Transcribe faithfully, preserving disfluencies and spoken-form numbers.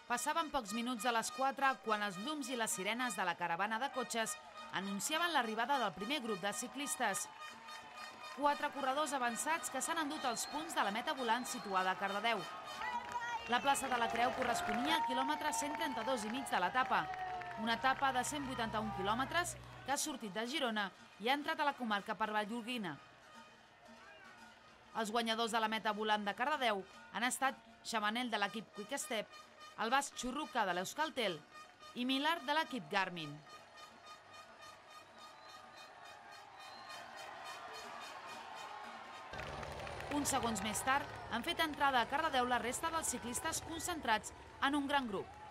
Passaven pocs minuts de les quatre quan els llums i les sirenes de la caravana de cotxes anunciaven l'arribada del primer grup de ciclistes. Quatre corredors avançats que s'han endut els punts de la meta volant situada a Cardedeu. La plaça de la Creu corresponia al quilòmetre cent trenta-dos i mig de l'etapa, una etapa de cent vuitanta-un quilòmetres que ha sortit de Girona i ha entrat a la comarca per Vallgorguina. Els guanyadors de la meta volant de Cardedeu han estat Xamanel de l'equip Quick Step, el basc Churruca de l'Euskaltel i Millar de l'equip Garmin. Uns segons més tard han fet entrada a Cardedeu la resta dels ciclistes concentrats en un gran grup.